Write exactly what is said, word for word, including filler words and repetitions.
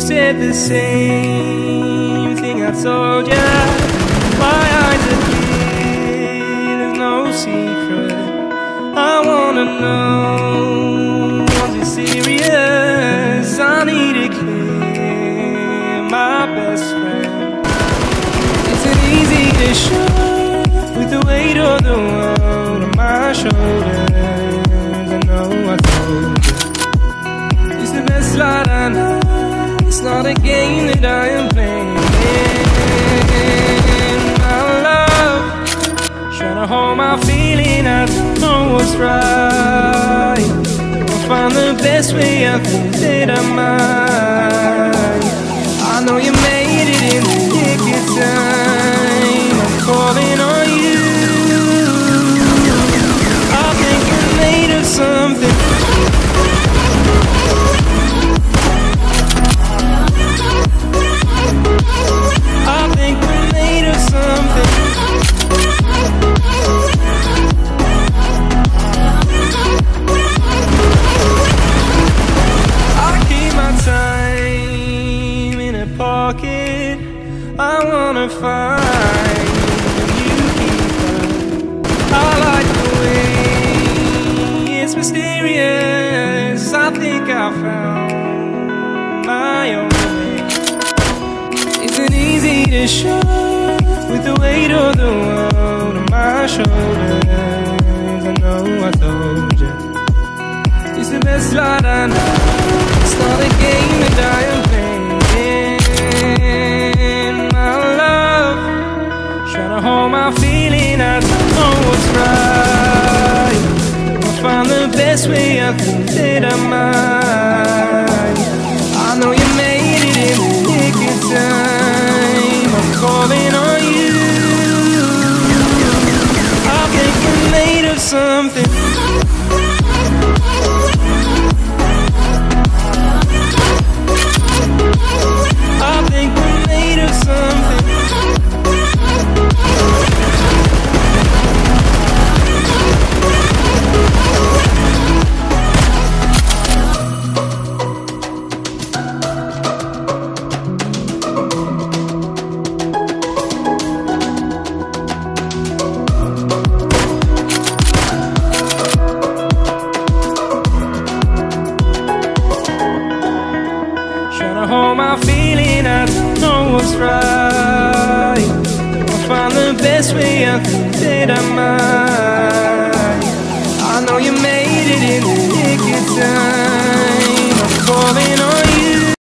said the same thing I told ya. My eyes are clear, there's no secret. I wanna know, was it serious? I need it clear, my best friend. Isn't easy to show with the weight of the world on my shoulders. I know I told you it's the best light I know. It's not a game that I am playing. My love, trying to hold my feeling, I don't know what's right. I'll find the best way, I think that I might. I know you made it in the nick of time. I'm calling on you. I think we're made of something. I think we're made of something. I keep my time in a pocket. I wanna find you keep her. I like the way it's mysterious. I think I found my own way. Isn't easy to show with the weight of the world on my shoulders. I know I told you it's the best light I know. It's not a game that I am playing. My love, trying to hold my feeling, I don't know what's right. I'll find the best way, I think that I might. I know you made it in the nick of time. I'm calling on you. I think we're made of something. I think we're made of something. Hold my feeling, I don't know what's right. I'll find the best way, I think that I might.